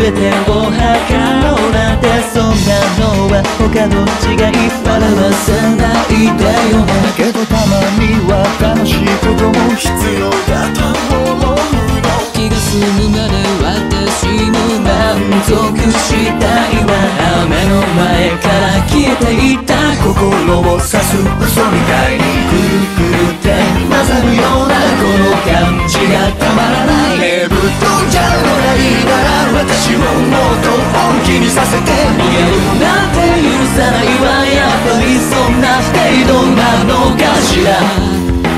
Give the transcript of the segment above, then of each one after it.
全てを測ろうなんて、そんなのは他の違い笑わせないでよね。 だけどたまには楽しいことも必要だと思うの。 気が済むまで私も満足したいわ。雨の前から消えていた心を刺す嘘みたいにくるくるって混ざるようなこの感じがたまらない。ねぶっ飛んじゃうのがいいなら私をもっと本気にさせて。 逃げるなんて許さないわ。やっぱりそんな程度なのかしら。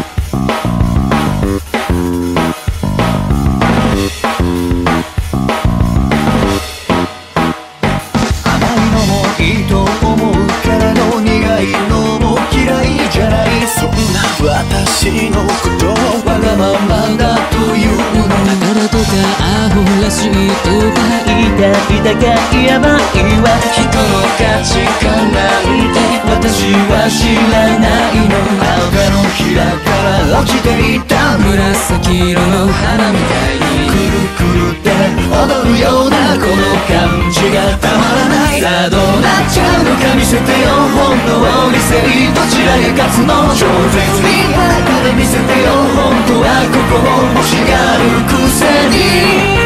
いいと思うけれど苦いのも嫌いじゃない。そんな私のことをわがままだというの。 だからとかアホらしいとか言いたいだが言えばいいわ。人の価値観なんて私は知らないの。 赤のひらから落ちていった紫色の花みたいにくるくるって踊るようなこの感じがたまらない。 さあどうなっちゃうのか見せてよ。本当理性どちらが勝つの。 超絶に裸で見せてよ。 本当は心欲しがるくせに。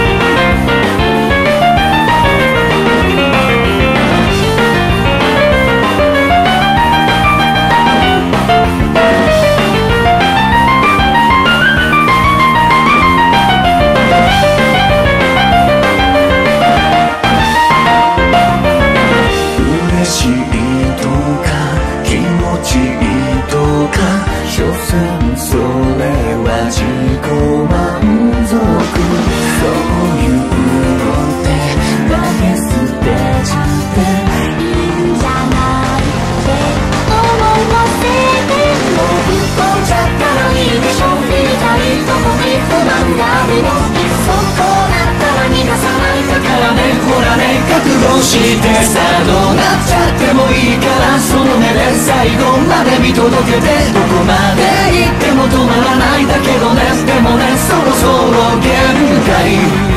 嬉しいとか気持ちいいとか所詮それは自己満足。そういうのって投げ捨てちゃっていいんじゃないって思わせて。もうぶっ飛んじゃったらいいでしょ。言いたいとこに不満があるの。いっそこうなったら逃がさないだからね。ほらね覚悟してさあどうなっちゃってもいいからその目で最後まで見届けて。どこまで行っても止まらないだけどね。でもねそろそろ限界。